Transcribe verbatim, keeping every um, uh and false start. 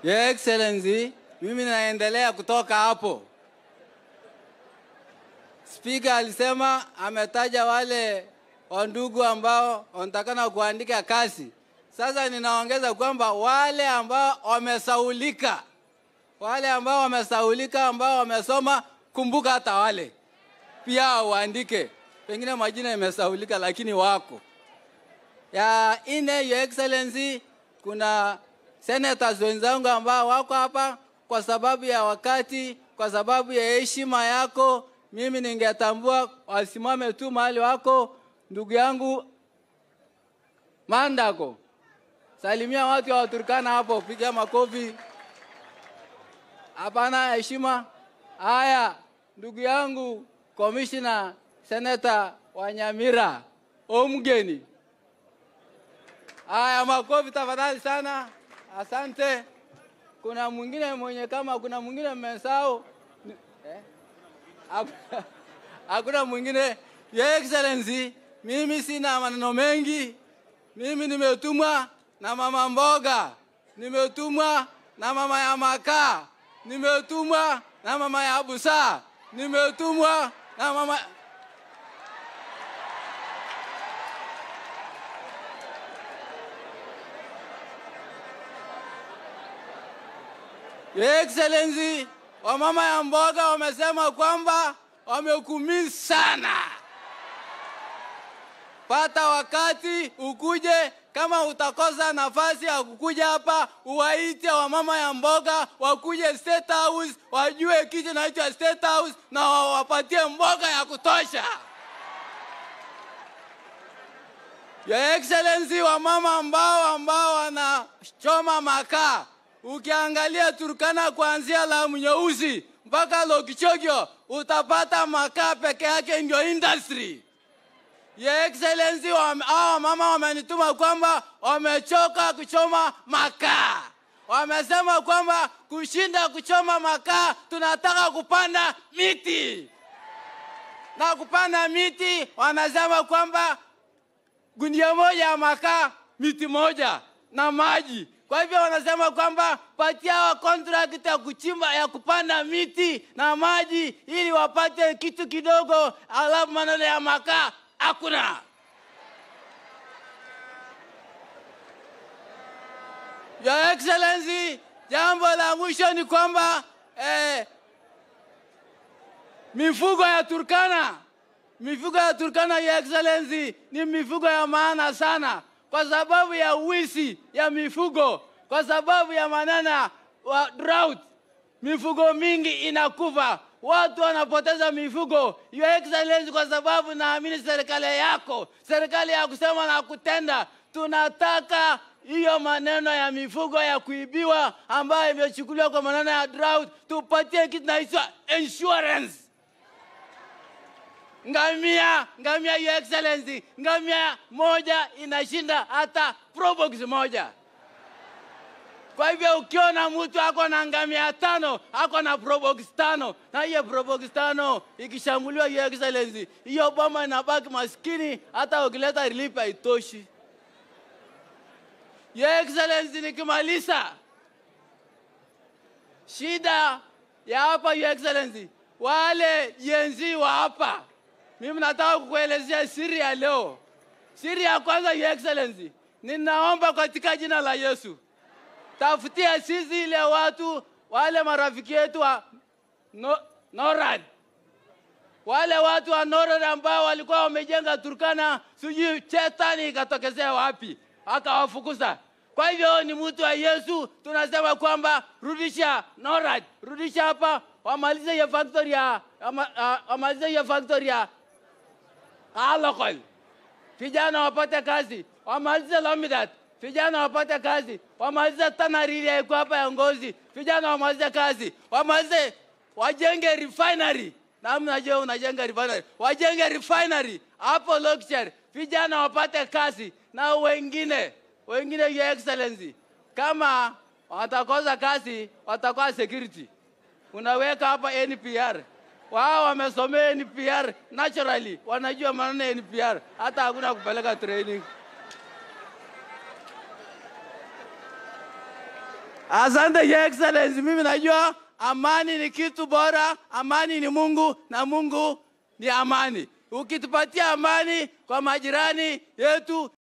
Your Excellency, mimi naendelea kutoka hapo. Speaker alisema ametaja wale wandugu ambao wanatakana kuandika kazi. Sasa ninaongeza kwamba wale ambao wamesaulika, wale ambao wamesaulika ambao wamesoma, kumbuka hata wale pia waandike. Pengine majina yamesaulika lakini wako. Ya ine, Your Excellency, kuna senators wenzangu ambao wako hapa kwa sababu ya wakati, kwa sababu ya heshima yako, mimi ningetambua wasimame tu mahali wako. Ndugu yangu Mandako, salimia watu wa Turkana hapo, piga makofi. Hapana heshima. Haya, ndugu yangu Commissioner Senator wa Nyamira, omgeni. Haya, makofi tafadhali sana. Asante. Kuna mwingine mwenye kama kuna mwingine mmesahau. Eh? Hakuna mwingine. Your Excellency, mimi sina maneno mengi. Mimi nimetumwa na mama mboga, nimetumwa na mama ya makaa, nimetumwa na mama ya Busaa, nimetumwa na mama Your Excellency, wamama ya mboga wamesema kwamba wamekumiss sana. Pata wakati ukuje, kama utakosa nafasi ya kukuja hapa, uwaite wamama ya mboga wakuje State House, wajue kitu kinaitwa State House na wapatie mboga ya kutosha. Your Excellency, wamama ambao ambao wanachoma makaa, ukiangalia Turkana kuanzia Lamu Nyeusi mpaka Lokichogyo, utapata makaa peke yake ndio industry. Your Excellency, hao mama wamenituma kwamba wamechoka kuchoma makaa. Wamesema kwamba kushinda kuchoma makaa, tunataka kupanda miti. Na kupanda miti, wanasema kwamba gunia moja ya makaa, miti moja na maji. Kwa hivyo wanasema kwamba patia wa contract ya kuchimba ya kupanda miti na maji ili wapate kitu kidogo, alafu maneno ya makaa hakuna. Your Excellency, jambo la mwisho ni kwamba eh, mifugo ya Turkana, mifugo ya Turkana, Your Excellency, ni mifugo ya maana sana. Kwa sababu ya uwizi ya mifugo, kwa sababu ya manana wa drought, mifugo mingi inakufa, watu wanapoteza mifugo. Your Excellency, kwa sababu naamini serikali yako, serikali ya kusema na kutenda, tunataka hiyo maneno ya mifugo ya kuibiwa ambayo imechukuliwa kwa maneno ya drought, tupatie kitu kinaitwa insurance. Ngamia, ngamia Your Excellency, ngamia moja inashinda hata probox moja. Kwa hivyo ukiona mtu ako na ngamia tano, ako na probox tano, na hiyo probox tano ikishambuliwa, Your Excellency, hiyo boma inabaki maskini, hata ukileta relief haitoshi. Your Excellency, nikimaliza, shida ya hapa Your Excellency, wale jenzi wa hapa, mimi nataka kukuelezea siri ya leo. Siri ya kwanza, Your Excellency, ninaomba katika jina la Yesu, tafutia sisi ile watu, wale marafiki yetu wa no, Norad. Wale watu wa Norad ambao walikuwa wamejenga Turkana, sijui chetani ikatokezea wapi, akawafukuza. Kwa hivyo ni mtu wa Yesu, tunasema kwamba rudisha Norad, rudisha hapa, wamalize hiyo factory ya, wamalize hiyo factory ya alcohol, vijana wapate kazi. Wamalize Lomidat, vijana wapate kazi. Wamalize tanari ya iko hapa ya Ngozi, vijana wamalize kazi. Wamalize, wajenge refinery. Na mnajua unajenga refinery. Wajenge refinery hapo Lokichogyo, vijana wapate kazi. Na wengine, wengine Your Excellency, kama watakosa kazi, watakuwa security. Unaweka hapa N P R. Wao wamesomea N P R naturally, wanajua maneno ya N P R, hata hakuna kupeleka training. Asante Your Excellency, mimi najua amani ni kitu bora, amani ni Mungu na Mungu ni amani. Ukitupatia amani kwa majirani yetu